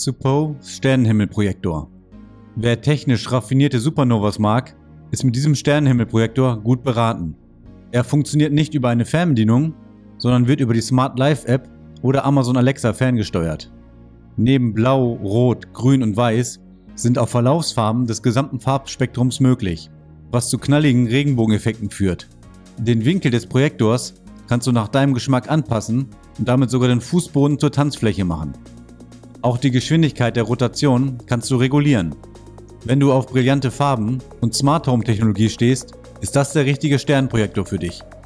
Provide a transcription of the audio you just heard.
Suppot Sternenhimmelprojektor. Wer technisch raffinierte Supernovas mag, ist mit diesem Sternenhimmelprojektor gut beraten. Er funktioniert nicht über eine Fernbedienung, sondern wird über die Smart Live App oder Amazon Alexa ferngesteuert. Neben Blau, Rot, Grün und Weiß sind auch Verlaufsfarben des gesamten Farbspektrums möglich, was zu knalligen Regenbogeneffekten führt. Den Winkel des Projektors kannst du nach deinem Geschmack anpassen und damit sogar den Fußboden zur Tanzfläche machen. Auch die Geschwindigkeit der Rotation kannst du regulieren. Wenn du auf brillante Farben und Smart Home Technologie stehst, ist das der richtige Sternenprojektor für dich.